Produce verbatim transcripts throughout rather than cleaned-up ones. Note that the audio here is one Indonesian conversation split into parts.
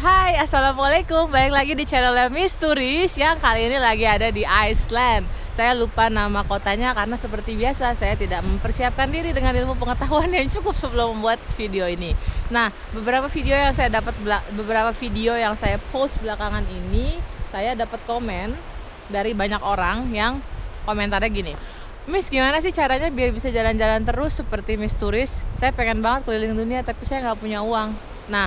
Hai, assalamualaikum. Balik lagi di channelnya Miss Turis yang kali ini lagi ada di Iceland. Saya lupa nama kotanya karena seperti biasa saya tidak mempersiapkan diri dengan ilmu pengetahuan yang cukup sebelum membuat video ini. Nah, beberapa video yang saya dapat beberapa video yang saya post belakangan ini, saya dapat komen dari banyak orang yang komentarnya gini. Miss, gimana sih caranya biar bisa jalan-jalan terus seperti Miss Turis? Saya pengen banget keliling dunia tapi saya nggak punya uang. Nah,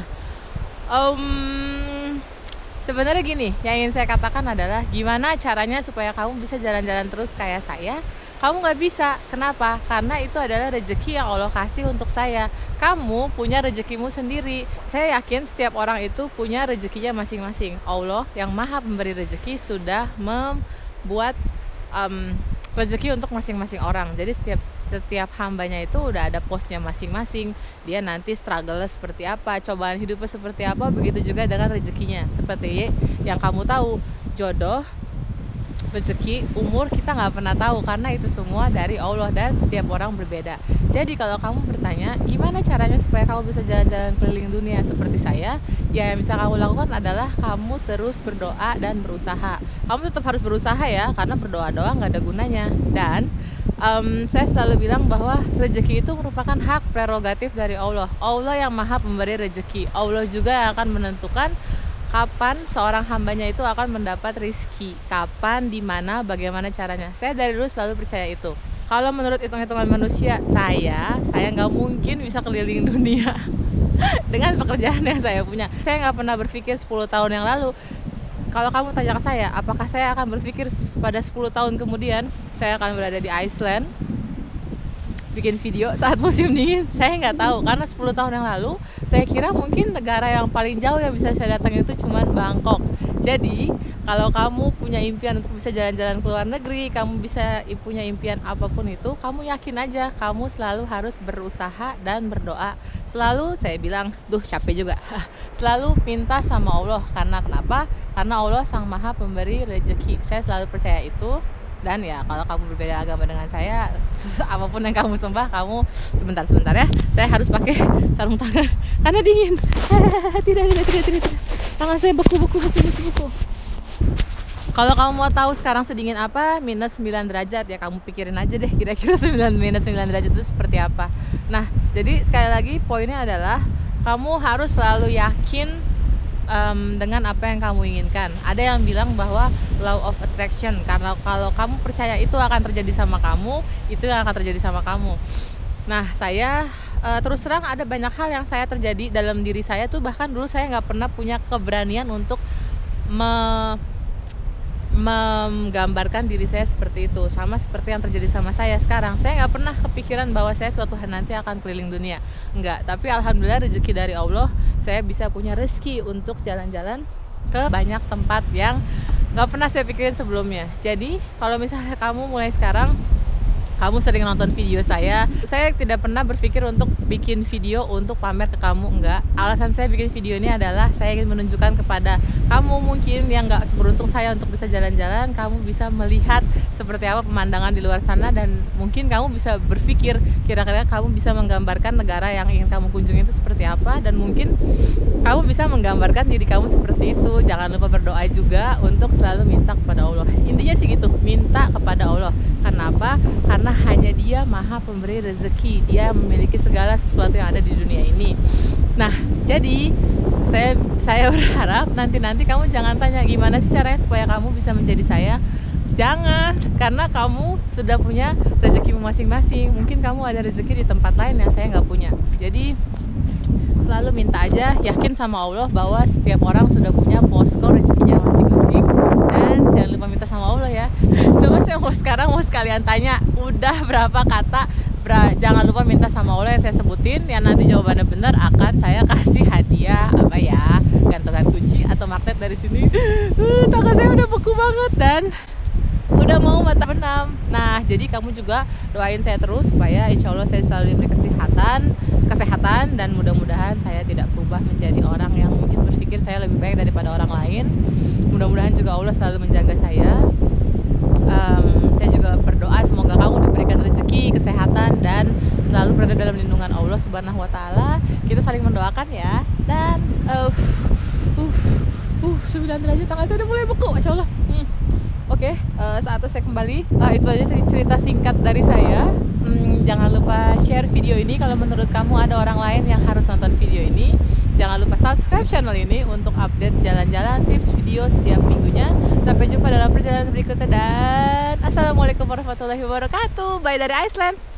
Um, sebenarnya gini, yang ingin saya katakan adalah gimana caranya supaya kamu bisa jalan-jalan terus kayak saya. Kamu nggak bisa, kenapa? Karena itu adalah rezeki yang Allah kasih untuk saya. Kamu punya rezekimu sendiri. Saya yakin setiap orang itu punya rezekinya masing-masing. Allah yang maha pemberi rezeki sudah membuat um, rezeki untuk masing-masing orang. Jadi setiap setiap hambanya itu udah ada posnya masing-masing. Dia nanti struggle seperti apa, cobaan hidupnya seperti apa, begitu juga dengan rezekinya. Seperti yang kamu tahu, jodoh, rezeki, umur kita nggak pernah tahu karena itu semua dari Allah dan setiap orang berbeda. Jadi kalau kamu bertanya gimana caranya supaya kamu bisa jalan-jalan keliling dunia seperti saya, ya yang bisa kamu lakukan adalah kamu terus berdoa dan berusaha. Kamu tetap harus berusaha ya, karena berdoa doang nggak ada gunanya. Dan um, saya selalu bilang bahwa rezeki itu merupakan hak prerogatif dari Allah. Allah yang maha pemberi rezeki. Allah juga yang akan menentukan kapan seorang hambanya itu akan mendapat rizki, kapan, di mana, bagaimana caranya. Saya dari dulu selalu percaya itu. Kalau menurut hitung-hitungan manusia, saya saya nggak mungkin bisa keliling dunia dengan pekerjaan yang saya punya. Saya nggak pernah berpikir sepuluh tahun yang lalu. Kalau kamu tanya ke saya, apakah saya akan berpikir pada sepuluh tahun kemudian saya akan berada di Iceland bikin video saat musim dingin? Saya nggak tahu, karena sepuluh tahun yang lalu saya kira mungkin negara yang paling jauh yang bisa saya datang itu cuma Bangkok. Jadi kalau kamu punya impian untuk bisa jalan-jalan ke luar negeri, kamu bisa punya impian apapun itu, kamu yakin aja, kamu selalu harus berusaha dan berdoa. Selalu saya bilang, duh capek juga, selalu minta sama Allah. Karena kenapa? Karena Allah sang maha pemberi rezeki. Saya selalu percaya itu. Dan ya kalau kamu berbeda agama dengan saya, apapun yang kamu sembah, kamu sebentar sebentar ya, saya harus pakai sarung tangan karena dingin. tidak, tidak, tidak, tidak, tangan saya beku, beku, beku, beku, beku. Kalau kamu mau tahu sekarang sedingin apa, minus sembilan derajat, ya kamu pikirin aja deh kira-kira sembilan minus sembilan derajat itu seperti apa. Nah, jadi sekali lagi poinnya adalah kamu harus selalu yakin Um, dengan apa yang kamu inginkan. Ada yang bilang bahwa law of attraction, karena kalau kamu percaya itu akan terjadi sama kamu, itu yang akan terjadi sama kamu. Nah, saya uh, terus terang ada banyak hal yang saya terjadi dalam diri saya tuh, bahkan dulu saya nggak pernah punya keberanian untuk me menggambarkan diri saya seperti itu, sama seperti yang terjadi sama saya sekarang. Saya nggak pernah kepikiran bahwa saya suatu hari nanti akan keliling dunia, enggak. Tapi alhamdulillah rezeki dari Allah, saya bisa punya rezeki untuk jalan-jalan ke banyak tempat yang nggak pernah saya pikirin sebelumnya. Jadi kalau misalnya kamu mulai sekarang, kamu sering nonton video saya, saya tidak pernah berpikir untuk bikin video untuk pamer ke kamu, enggak. Alasan saya bikin video ini adalah saya ingin menunjukkan kepada kamu mungkin yang enggak seberuntung saya untuk bisa jalan-jalan, kamu bisa melihat seperti apa pemandangan di luar sana, dan mungkin kamu bisa berpikir kira-kira kamu bisa menggambarkan negara yang ingin kamu kunjungi itu seperti apa, dan mungkin kamu bisa menggambarkan diri kamu seperti itu. Jangan lupa berdoa juga untuk selalu minta kepada Allah. Intinya sih gitu, minta kepada Allah. Kenapa? Karena hanya Dia maha pemberi rezeki. Dia memiliki segala sesuatu yang ada di dunia ini. Nah, jadi saya saya berharap nanti-nanti kamu jangan tanya gimana sih caranya supaya kamu bisa menjadi saya. Jangan, karena kamu sudah punya rezekimu masing-masing. Mungkin kamu ada rezeki di tempat lain yang saya nggak punya. Jadi selalu minta aja, yakin sama Allah bahwa setiap orang sudah punya posko rezekinya masing-masing. Dan jangan lupa minta sama Allah ya. Coba saya mau sekarang mau sekalian tanya, udah berapa kata bra, jangan lupa minta sama Allah yang saya sebutin, yang nanti jawabannya benar akan saya kasih hadiah apa ya, gantungan kunci atau magnet dari sini. Uh, tangan saya udah beku banget dan udah mau mata benam. Nah, jadi kamu juga doain saya terus supaya insya Allah saya selalu diberi kesehatan, kesehatan dan mudah-mudahan saya tidak berubah menjadi orang yang mungkin berpikir saya lebih baik daripada orang lain. Mudah-mudahan juga Allah selalu menjaga saya. Um, saya juga berdoa semoga kamu diberikan rezeki, kesehatan dan selalu berada dalam lindungan Allah Subhanahu Wa Taala. Kita saling mendoakan ya. Dan uh, uh, sembilan derajat, tangan saya udah mulai beku, Masya Allah. hmm. Oke, uh, saatnya saya kembali. Uh, itu aja cerita singkat dari saya. Hmm, jangan lupa share video ini kalau menurut kamu ada orang lain yang harus nonton video ini. Jangan lupa subscribe channel ini untuk update jalan-jalan, tips video setiap minggunya. Sampai jumpa dalam perjalanan berikutnya dan Assalamualaikum warahmatullahi wabarakatuh. Bye dari Iceland.